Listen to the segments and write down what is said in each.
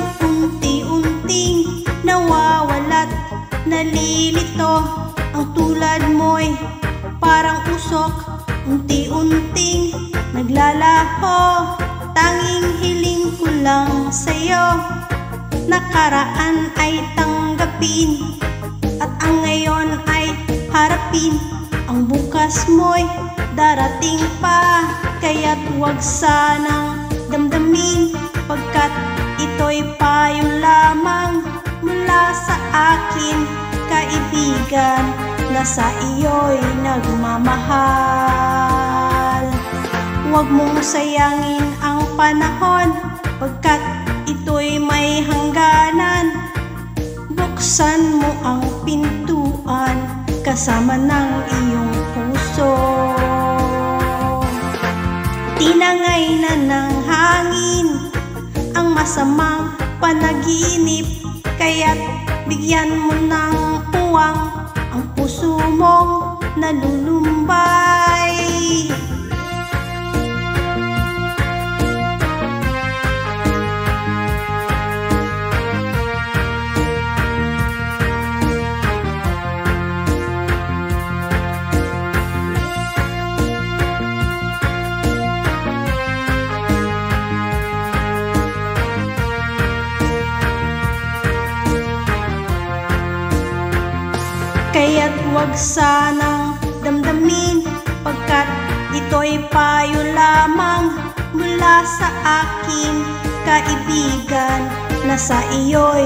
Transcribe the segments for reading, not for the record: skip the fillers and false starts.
unti-unting nawawala't nalilito. Ang tulad mo'y parang usok, unti-unting naglalaho. Tanging hiling ko lang sa'yo, nakaraan ay tanggapin, at ang ngayon ay harapin. Ang bukas mo'y darating pa, kaya't huwag sanang damdamin, pagkat ito'y payo lamang mula sa akin, kaibigan na sa iyo'y nagmamahal. Huwag mong sayangin ang panahon, pagkat ito'y may hangganan. Buksan mo ang pintuan kasama ng iyong puso. Tinangay na ng hangin ang masamang panaginip, kaya't bigyan mo ng puwang ang puso mong nalulumbay. Kaya't huwag sanang damdamin, pagkat ito'y payo lamang mula sa akin, kaibigan na sa iyo'y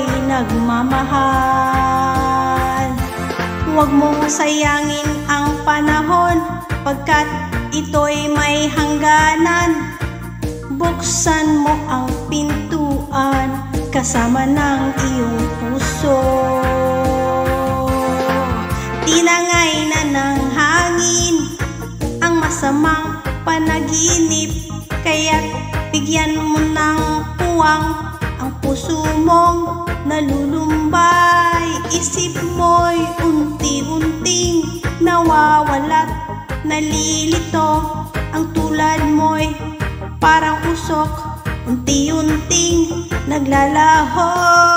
nagmamahal. Huwag mong sayangin ang panahon, pagkat ito'y may hangganan. Buksan mo ang pintuan kasama ng iyong puso. Tinangay na ng hangin ang masamang panaginip, kaya't bigyan mo ng puwang ang puso mong nalulumbay. Isip mo'y unti-unting nawawala't nalilito. Ang tulad mo'y parang usok, unti-unting naglalaho.